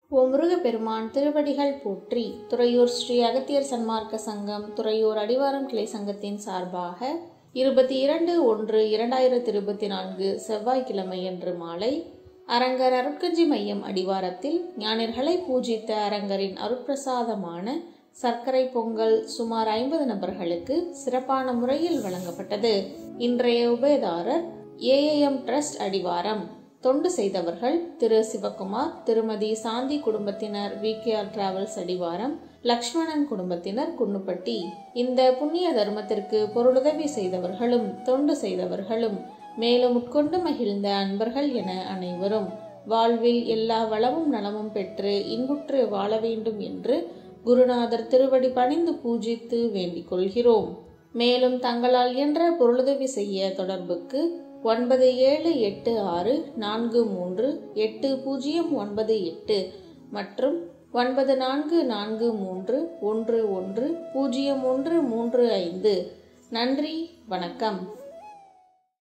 ஓ முருகப்பெருமான் திருவடிகள் போற்றி. துறையூர் ஸ்ரீ அகத்தியர் சன்மார்க்க சங்கம் துறையூர் அடிவாரம் கிளை சங்கத்தின் சார்பாக 22/1/2024 செவ்வாய்க்கிழமையன்று மாலை அரங்கர் அருட்கஞ்சி மையம் அடிவாரத்தில் ஞானியர்களை பூஜித்த அரங்கரின் அருட்பிரசாதமான சர்க்கரை பொங்கல் சுமார் 50 நபர்களுக்கு சிறப்பான முறையில் வழங்கப்பட்டது. இன்றைய உபயதாரர் AAM ட்ரஸ்ட் அடிவாரம். தொண்டு செய்தவர்கள் திரு சிவகுமார், திருமதி சாந்தி குடும்பத்தினர் VKR டிராவல்ஸ் அடிவாரம், லக்ஷ்மணன் குடும்பத்தினர் குன்னுப்பட்டி. இந்த புண்ணிய தர்மத்திற்கு பொருளுதவி செய்தவர்களும் தொண்டு செய்தவர்களும் மேலும் உட்கொண்டு மகிழ்ந்த அன்பர்கள் என அனைவரும் வாழ்வில் எல்லா வளமும் நலமும் பெற்று இன்புற்று வாழ வேண்டும் என்று குருநாதர் திருவடி பணிந்து பூஜித்து வேண்டிக் கொள்கிறோம். மேலும் தங்களால் என்ற பொருளுதவி செய்ய தொடர்புக்கு 9784348098 மற்றும் 9443110135. நன்றி, வணக்கம்.